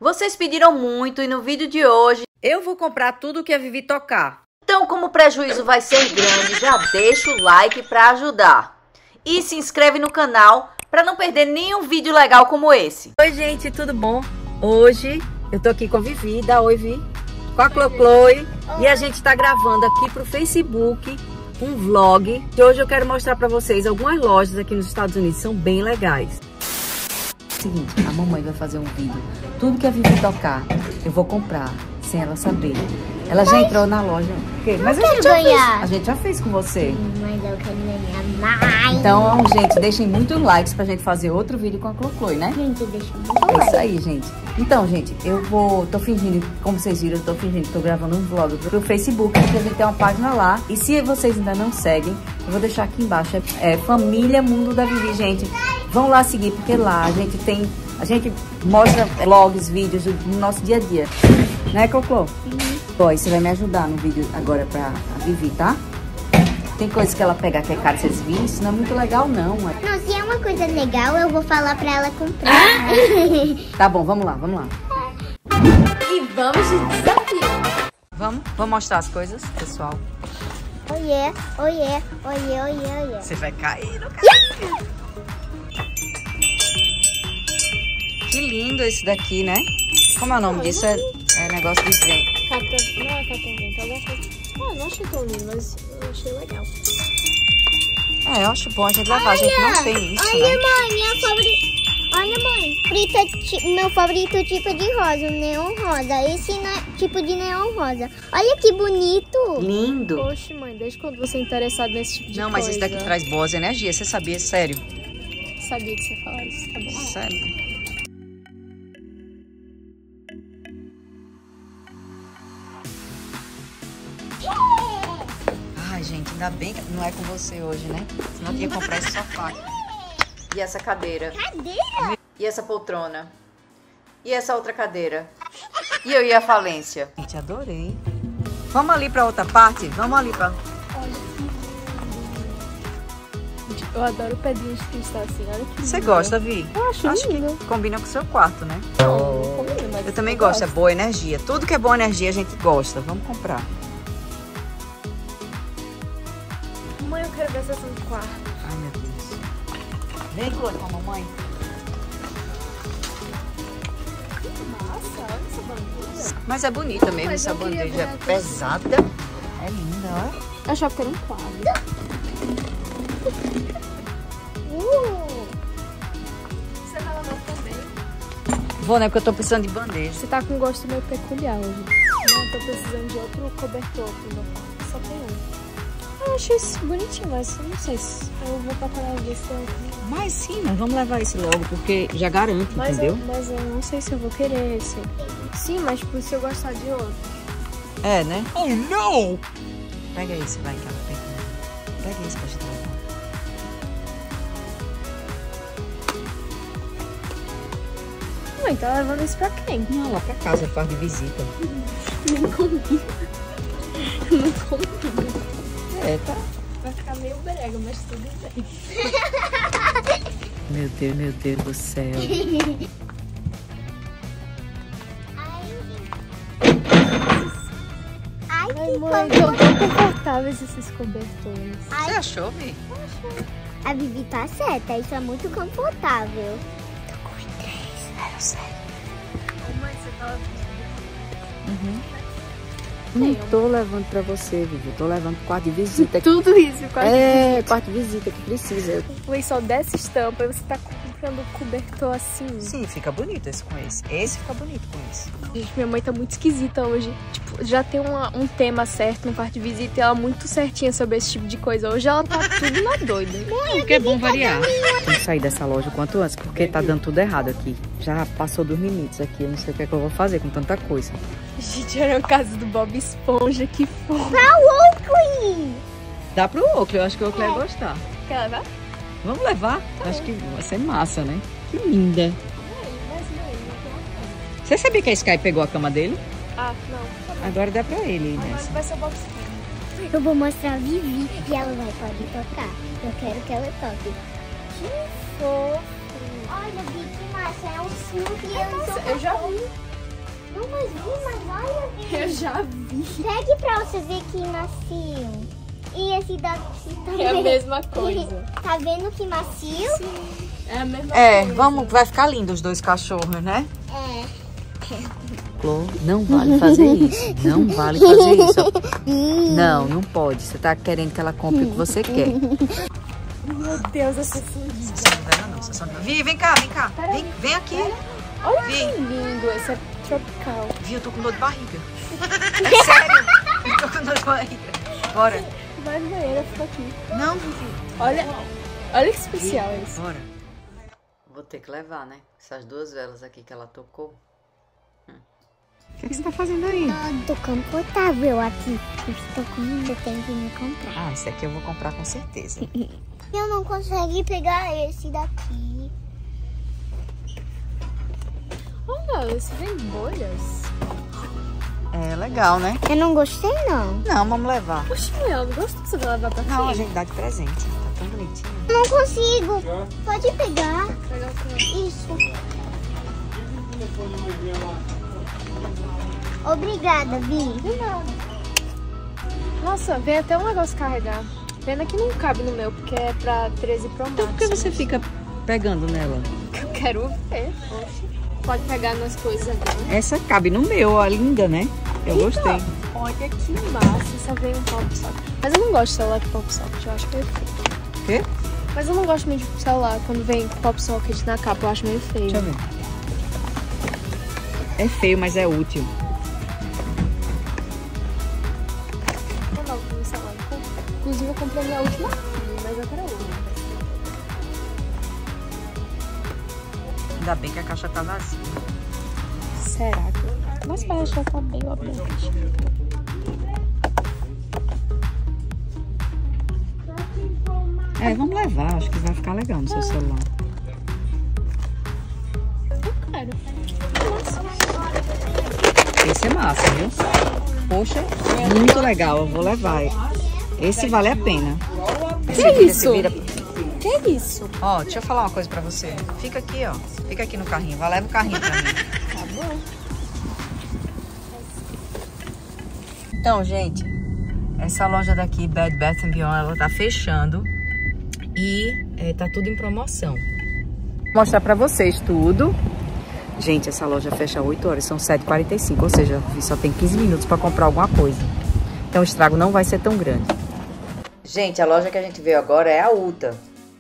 Vocês pediram muito e no vídeo de hoje eu vou comprar tudo que a Vivi tocar. Então, como o prejuízo vai ser grande, já deixa o like para ajudar. E se inscreve no canal para não perder nenhum vídeo legal como esse. Oi, gente, tudo bom? Hoje eu tô aqui com a Vivi, dá oi, Vi, com a Chloe, e a gente tá gravando aqui pro Facebook um vlog. E hoje eu quero mostrar para vocês algumas lojas aqui nos Estados Unidos, são bem legais. Seguinte, a mamãe vai fazer um vídeo. Tudo que a Vivi tocar, eu vou comprar, sem ela saber. Ela já entrou na loja. Mas a gente já fez com você. Mas eu quero ganhar mais. Então, gente, deixem muitos likes pra gente fazer outro vídeo com a Chloe, né? Gente, deixa muito É like. isso aí, gente. Então, gente, tô fingindo, como vocês viram, tô gravando um vlog pro Facebook, porque a gente tem uma página lá. E se vocês ainda não seguem, eu vou deixar aqui embaixo. É Família Mundo da Vivi, gente. Vão lá seguir, porque lá a gente mostra vlogs, vídeos do nosso dia a dia. Né, Cocô? Boy, você vai me ajudar no vídeo agora pra a Vivi, tá? Tem coisas que ela pega que é cara, vocês viram? Isso não é muito legal, não. Não, se é uma coisa legal, eu vou falar pra ela comprar. Tá bom, vamos lá. E vamos de desafio. Vamos mostrar as coisas, pessoal. Oiê, oiê, oiê, oiê, oiê. Você vai cair no carro. Que lindo esse daqui, né? Como é o nome disso? É negócio de vento. Não é catavento, eu não achei tão lindo, mas eu achei legal. É, eu acho bom a gente levar, a gente não tem isso, olha, né? mãe, minha favorita. Olha, mãe, meu favorito tipo de rosa, o neon rosa. Esse tipo de neon rosa. Olha que bonito. Lindo. Poxa, mãe, desde quando você é interessada nesse tipo de coisa? Não, mas esse daqui traz boas energias, você sabia? Sério. Sabia que você ia falar isso, tá bom? Sério. Ai, gente, ainda bem que não é com você hoje, né? Senão eu ia comprar esse sofá. E essa cadeira. Cadeira? E essa poltrona. E essa outra cadeira. E eu ia à falência. Gente, adorei. Vamos ali pra outra parte? Vamos ali pra... Eu adoro pedrinhos de cristal assim, olha que lindo. Você gosta, Vi? Eu acho lindo. Que combina com o seu quarto, né? Não combina, mas Eu também gosto, é boa energia. Tudo que é boa energia a gente gosta. Vamos comprar. Mãe, eu quero ver a sessão de quarto. Ai, meu Deus. Vem, Chloe, com a mamãe. Nossa, olha essa bandeja. Mas é bonita mesmo, Mas essa eu queria bandeja ver é aqui. pesada. É linda, ó. Eu achava que era um quadro. Você vai lavar também? Vou, né? Porque eu tô precisando de bandeja. Você tá com um gosto meio peculiar hoje. Não, eu tô precisando de outro cobertor pro meu quarto. Só tem um. Eu achei isso bonitinho, mas eu não sei se eu vou procurar ver se eu... Mas sim, nós vamos levar esse logo, porque já garante, Mas entendeu? mas eu não sei se eu vou querer esse. Sim, mas tipo, se eu gostar de outro. É, né? Oh, não! Pega esse, vai, que ela pega. Pega esse pra gente levar. Mãe, tá levando isso pra quem? Não, lá pra casa, faz de visita. Não combina. Não combina. É, tá. Vai ficar meio brega, mas tudo bem. Meu Deus do céu. Ai, Ai, que mãe, tão tão confortáveis esses cobertores. Você achou, Vi? A Vivi tá certa, isso é muito confortável. Eu sei. Mãe, você tá Não tô levando pra você, Vivi. Eu tô levando pro quarto de visita. tudo isso, quase. É, quarto de visita que precisa. O lençol dessa estampa, e você tá comprando cobertor assim. Sim, fica bonito esse com esse. Esse fica bonito com esse. Gente, minha mãe tá muito esquisita hoje. Tipo, já tem um tema certo no quarto de visita e ela muito certinha sobre esse tipo de coisa. Hoje ela tá tudo na doida. Porque é bom variar. Tem que sair dessa loja o quanto antes, porque tá dando tudo errado aqui. Já passou dos limites aqui. Eu não sei o que é que eu vou fazer com tanta coisa. Gente, era a casa do Bob Esponja, que fofo. Pra Oakley! Dá pro Oakley, eu acho que o Oakley vai gostar. Quer levar? Vamos levar? Acho que vai ser massa, né? Que linda. Você sabia que a Sky pegou a cama dele? Ah, não. Agora dá pra ele, né? Mas vai ser o Bob Esponja. Eu vou mostrar a Vivi e ela pode tocar. Eu quero que ela toque. Que fofo! Olha, Vi, que massa. É um cinto e eu Nossa, eu já vi. Não, mas olha, Vi. Eu já vi. Pegue pra você ver que macio. E esse daqui também. É a mesma coisa. Tá vendo que macio? Sim, é a mesma coisa. Vai ficar lindo os dois cachorros, né? É. Flor, não vale fazer isso. Não vale fazer isso. Não, não pode. Você tá querendo que ela compre o que você quer. Meu Deus, essa fundida. Vi, vem cá. Vem aqui. Olha Vi. que lindo, esse é tropical. Vi, eu tô com dor de barriga. É sério. Eu tô com dor de barriga. Bora. Vai no banheiro, fica aqui. Não, Vivi. Olha que especial esse. Bora. Vou ter que levar, né? Essas duas velas aqui que ela tocou. O que você tá fazendo aí? Tô confortável aqui. Estou com eu tenho que me comprar. Ah, esse aqui eu vou comprar com certeza. Eu não consegui pegar esse daqui. Olha, esse vem bolhas. É legal, né? Eu não gostei, não. Não, vamos levar. Poxa, eu não gosto de você levar pra Não, a aqui. gente dá de presente. Tá tão bonitinho. Não consigo. Pode pegar. Pegar o quê? Isso. Obrigada, Vi. De nada. Nossa, vem até um negócio carregar. Pena que não cabe no meu, porque é pra 13 Pro Max. Então por que você fica pegando nela? Eu quero ver. Poxa. Pode pegar nas coisas aqui. Essa cabe no meu, ó, linda, né? Eu gostei. Olha que massa, só vem um pop socket. Mas eu não gosto de celular de pop socket, eu acho meio feio. O quê? Mas eu não gosto muito de celular quando vem pop socket na capa, eu acho meio feio. Deixa eu ver. É feio, mas é útil. Eu não vou celular. Inclusive eu comprei minha última filha, mas eu quero outra. Ainda bem que a caixa tá vazia. Será que... Mas parece que já tá bem óbvio. Vamos levar. Acho que vai ficar legal no seu celular. Eu quero. Nossa. Esse é massa, viu? Poxa, muito legal. Eu vou levar. Esse vale a pena. Que é isso? Que é isso? Ó, deixa eu falar uma coisa pra você. Fica aqui, ó. Fica aqui no carrinho. Vai, leva o carrinho pra mim. Tá bom. Então, gente, essa loja daqui, Bed Bath & Beyond, ela tá fechando. E tá tudo em promoção. Vou mostrar pra vocês tudo. Gente, essa loja fecha 8 horas, são 7h45. Ou seja, só tem 15 minutos pra comprar alguma coisa. Então o estrago não vai ser tão grande. Gente, a loja que a gente veio agora é a Ulta.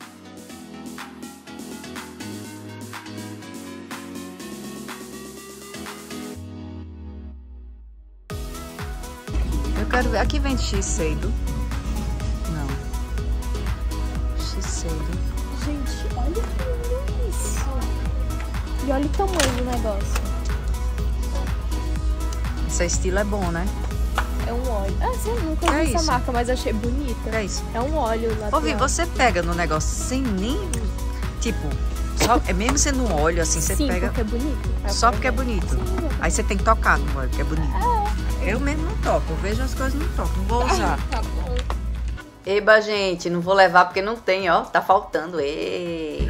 Eu quero ver. Aqui vende Shiseido. Não. Shiseido. Gente, olha que lindo isso. E olha o tamanho do negócio. Esse estilo é bom, né? É um óleo. Ah, você nunca É vi essa isso. marca, mas achei bonita. É isso. É um óleo natural. Ô, Vi, você pega no negócio sem nem... Tipo, só, mesmo sendo um óleo assim, você Sim, pega... porque é bonito. Só porque é bonito. Sim. Aí você tem que tocar no óleo, porque é bonito. Eu mesmo não toco, eu vejo as coisas e não toco, não vou usar. Tá bom. Eba, gente, não vou levar porque não tem, ó. Tá faltando. Ai,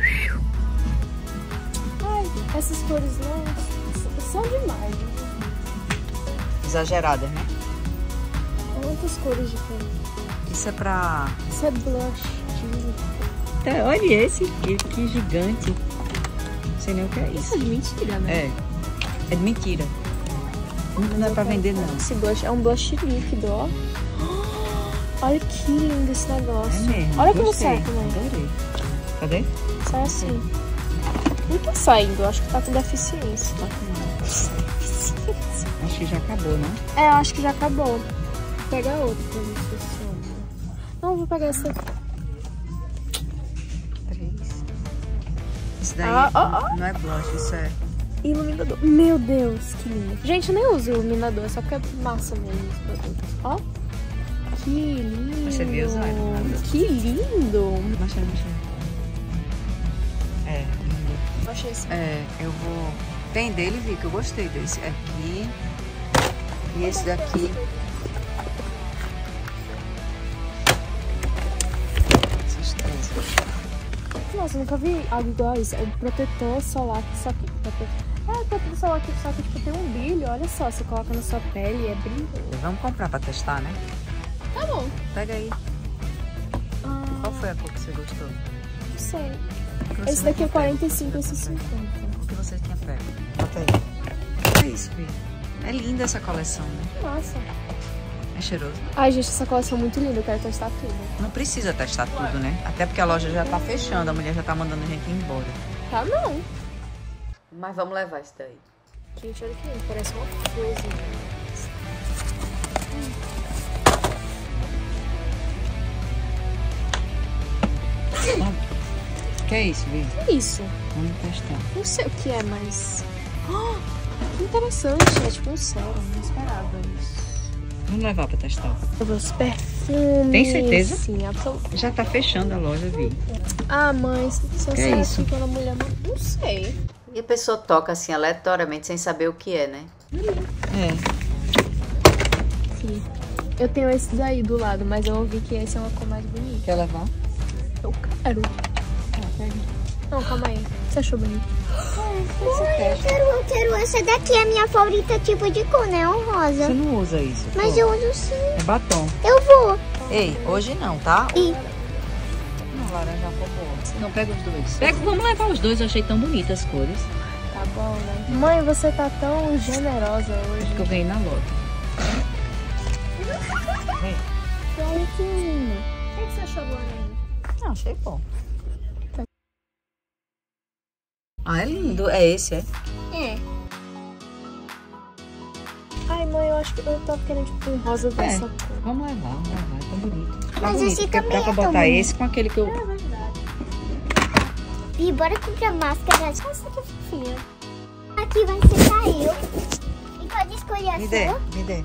essas cores não são demais. Exageradas, né? Quantas cores diferentes. Isso é pra... Isso é blush. olha esse, que gigante. Não sei nem o que é Isso é de mentira, né? É de mentira. Não é pra vender, não. Esse blush é um blush líquido, ó. Olha que lindo esse negócio. É mesmo. Olha como gostei, sai também. Adorei. Cadê? Sai assim. Não tá saindo, acho que tá com deficiência. Acho que já acabou, né? É, eu acho que já acabou. Vou pegar outro pra ver se funciona. Não, vou pegar essa aqui. 3. Isso daí não é blush, isso é... Iluminador. Meu Deus, que lindo. Gente, eu nem uso iluminador, é só porque é massa mesmo esse produto. Ó. Que lindo. Você devia usar iluminador. Que lindo. Machando. Lindo. Eu achei esse. Eu vou... Tem dele, Vi, que eu gostei desse. Aqui. E esse daqui. Esses três. Nossa, eu nunca vi algo igual a isso. É um protetor solar, só que Tá tudo só que tipo, tem um brilho. Olha só, você coloca na sua pele e é brilhoso. Vamos comprar pra testar, né? Tá bom. Pega aí. Qual foi a cor que você gostou? Não sei. Você Esse não daqui é tinha pego, 45, você esse não 50. pego. O que você tinha pego? Bota aí. É isso, Bi. É linda essa coleção, né? Nossa. É cheiroso. Ai, gente, essa coleção é muito linda. Eu quero testar tudo. Não precisa testar tudo, né? Até porque a loja já tá fechando, a mulher já tá mandando a gente ir embora. Tá, não. Mas vamos levar isso daí. Gente, olha que lindo. Parece uma florzinha. Que é isso, Vi? Que isso? Vamos testar. Não sei o que é, mas... Que interessante. É tipo um sérum. Não esperava isso. Vamos levar pra testar. Os perfumes. Tem certeza? Sim, absolutamente. Já tá fechando a loja, Vi. Ah, mãe, se Que é você isso? quando a mulher... Não sei. E a pessoa toca assim aleatoriamente sem saber o que é, né? É. Sim. Eu tenho esse daí do lado, mas eu ouvi que esse é uma cor mais bonita. Quer levar? Eu quero. Não, calma aí. Você achou bonito? Eu quero essa daqui, é a minha favorita tipo de cor, neon rosa. Você não usa isso. Mas pô. eu uso sim. É batom. Eu vou. Ei, hoje não, tá? E Não, laranja ficou boa. Não, pega os dois. Vamos levar os dois, eu achei tão bonitas as cores. Tá bom, né? Mãe, você tá tão generosa hoje. Acho que eu ganhei na loja. olha que lindo. O que você achou do anel? Não, achei bom. Ah, é lindo. É esse, é? É. Ai, mãe, eu acho que eu tava querendo tipo um rosa dessa cor. Vamos levar, é tão bonito. Tá Mas bonito, esse porque também dá pra é tão botar bonito. esse com aquele que eu... É verdade. E bora comprar máscara. Nossa, que fofinha. Aqui vai ser pra eu. E pode escolher a Me dê, sua. me dê.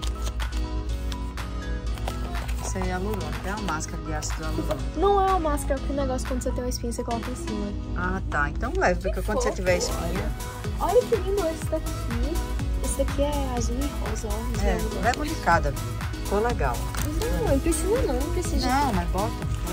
Isso aí é hialurônico, é uma máscara de ácido hialurônico. Não é uma máscara, porque o negócio quando você tem uma espinha, você coloca em cima. Ah, tá. Então leve, porque quando você fofo. tiver espinha... Olha que lindo esse daqui. Esse daqui é azul e rosa, ó. É, leva um de cada. Ficou legal. Não, não precisa não, não precisa. Não, mas bota.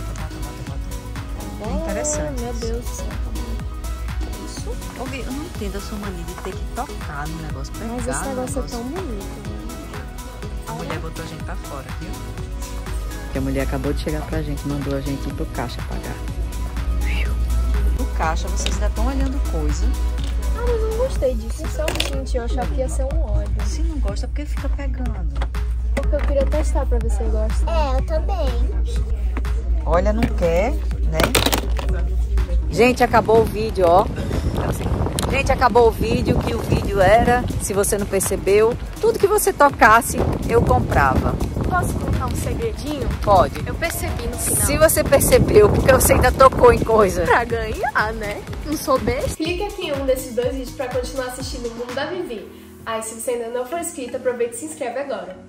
Tá É interessante Meu isso. Deus do céu, tá bom. Isso. Ô, Gui, eu não entendo a sua mania de ter que tocar no negócio, pegar Mas esse no negócio é tão bonito, né? A mulher botou a gente pra fora, viu? Porque a mulher acabou de chegar pra gente, mandou a gente ir pro caixa pagar. No caixa, vocês ainda estão olhando coisa. Ah, mas eu não gostei disso. Isso é um tinte, eu achava que ia ser um óleo. Se não gosta, por que fica pegando? Porque eu queria testar pra ver se eu gosto. É, eu também. Olha, não quer, né? Gente, acabou o vídeo, ó. Gente, acabou o vídeo, que o vídeo era, se você não percebeu, tudo que você tocasse, eu comprava. Posso contar um segredinho? Pode. Eu percebi no final. Se você percebeu, porque você ainda tocou em coisa. Pra ganhar, né? Não sou besta. Clique aqui em um desses dois vídeos pra continuar assistindo o Mundo da Vivi. Aí, se você ainda não for inscrito, aproveita e se inscreve agora.